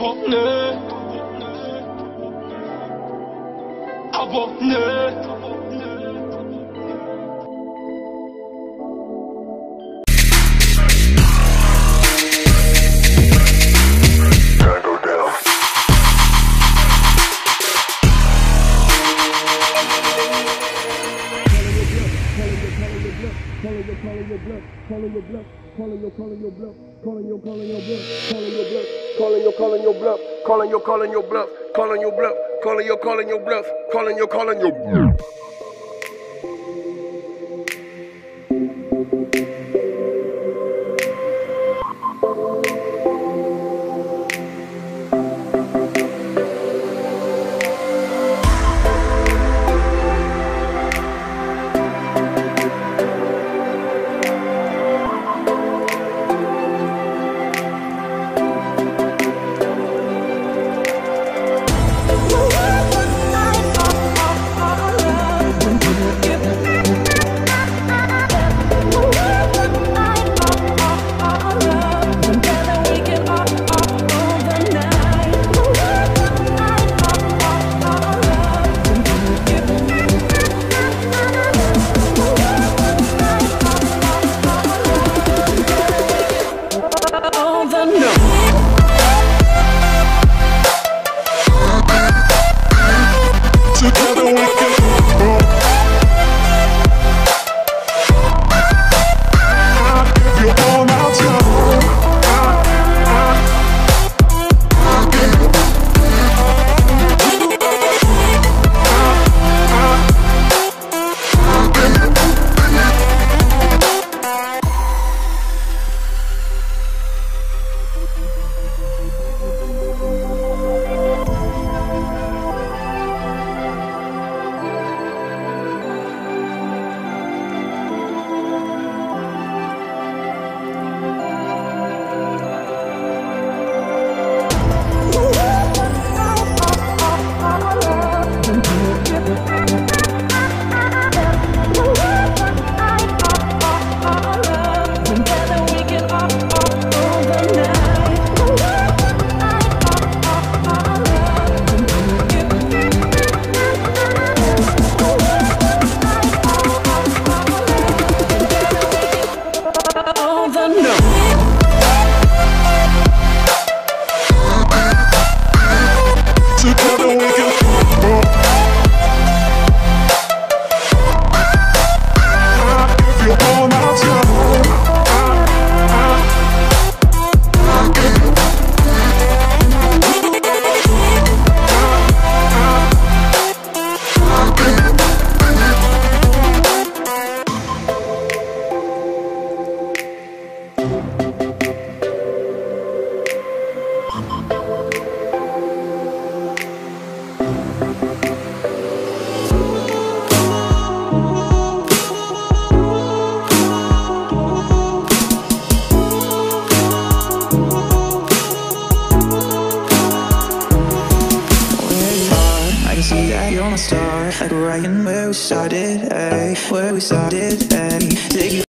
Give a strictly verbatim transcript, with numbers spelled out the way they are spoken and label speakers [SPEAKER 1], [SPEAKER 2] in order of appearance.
[SPEAKER 1] Abonné, abonné.
[SPEAKER 2] Calling your bluff, calling your bluff, calling your calling your bluff, calling your calling your bluff, calling your bluff, calling your calling your bluff, calling your calling your bluff, calling your bluff, calling your calling your bluff, calling your calling your bluff.
[SPEAKER 3] Star, like right in where we started, ayy, where we started, ayy. Take you